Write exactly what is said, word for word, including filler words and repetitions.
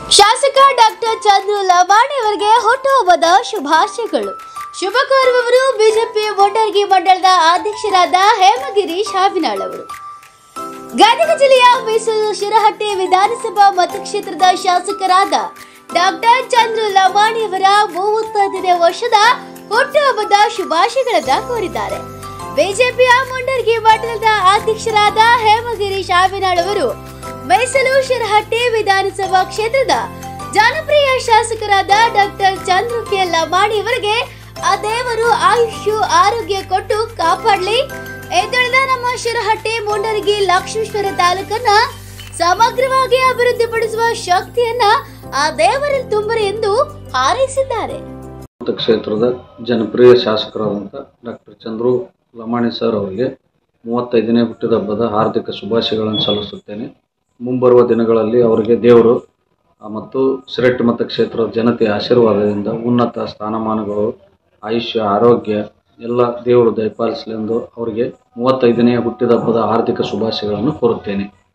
ಶಾಸಕ ಡಾಕ್ಟರ್ ಚಂದ್ರು ಲವಾಣಿ ಅವರಿಗೆ ಹುಟ್ಟುಹಬ್ಬದ ಶುಭಾಶಯಗಳು. ಶುಭ ಕೋರುವವರು ಬಿಜೆಪಿ ಮುಂಡರಗಿ ಮಂಡಲದ ಅಧ್ಯಕ್ಷರಾದ ಹೇಮಗಿರೀಶ್ ಹಾವಿನಾಳ್ ಅವರು. ಗದಗ ಜಿಲ್ಲೆಯ ಮೀಸಲು ಶಿರಹಟ್ಟಿ ವಿಧಾನಸಭಾ ಮತಕ್ಷೇತ್ರದ ಶಾಸಕರಾದ ಡಾಕ್ಟರ್ ಚಂದ್ರು ಲವಾಣಿ ಅವರ ಮೂವತ್ತೈದನೇ ವರ್ಷದ ಹುಟ್ಟುಹಬ್ಬದ ಶುಭಾಶಯಗಳನ್ನ ಕೋರಿದ್ದಾರೆ. ಬಿಜೆಪಿಯ ಮುಂಡರಗಿ ಮಂಡಲದ ಅಧ್ಯಕ್ಷರಾದ ಹೇಮಗಿರೀಶ್ ಹಾವಿನಾಳ್ ಅವರು ಮೀಸಲು ಶಿರಹಟ್ಟಿ ವಿಧಾನಸಭಾ ಕ್ಷೇತ್ರದ ಜನಪ್ರಿಯ ಶಾಸಕರಾದ ಡಾಕ್ಟರ್ ಚಂದ್ರು ಕೆ ಲವಾಣಿ ಅವರಿಗೆ ಆ ದೇವರು ಆಯುಷ್ಯ ಆರೋಗ್ಯ ಕೊಟ್ಟು ಕಾಪಾಡಲಿ. ಎದ್ದೇಳದ ನಮ್ಮ ಶಿರಹಟ್ಟಿ ಮುಂಡರಗಿ ಲಕ್ಷ್ಮೇಶ್ವರ ತಾಲೂಕನ್ನ ಸಮಗ್ರವಾಗಿ ಅಭಿವೃದ್ಧಿಪಡಿಸುವ ಶಕ್ತಿಯನ್ನ ಆ ದೇವರಲ್ಲಿ ತುಂಬಲಿ ಎಂದು ಹಾರೈಸಿದ್ದಾರೆ. ಕ್ಷೇತ್ರದ ಜನಪ್ರಿಯ ಶಾಸಕರಾದಂಥ ಡಾಕ್ಟರ್ ಚಂದ್ರು ಲವಾಣಿ ಸರ್ ಅವರಿಗೆ ಮೂವತ್ತೈದನೇ ಹುಟ್ಟಿದಬ್ಬದ ಹಾರ್ದಿಕ ಶುಭಾಶಯಗಳನ್ನು ಸಲ್ಲಿಸುತ್ತೇನೆ. ಮುಂಬರುವ ದಿನಗಳಲ್ಲಿ ಅವರಿಗೆ ದೇವರು ಮತ್ತು ಶಿರಹಟ್ಟಿ ಮತಕ್ಷೇತ್ರದ ಜನತೆಯ ಆಶೀರ್ವಾದದಿಂದ ಉನ್ನತ ಸ್ಥಾನಮಾನಗಳು, ಆಯುಷ್ಯ, ಆರೋಗ್ಯ ಎಲ್ಲ ದೇವರು ದಯಪಾಲಿಸಲೆಂದು ಅವರಿಗೆ ಮೂವತ್ತೈದನೇ ಹುಟ್ಟಿದಬ್ಬದ ಹಾರ್ದಿಕ ಶುಭಾಶಯಗಳನ್ನು ಕೋರುತ್ತೇನೆ.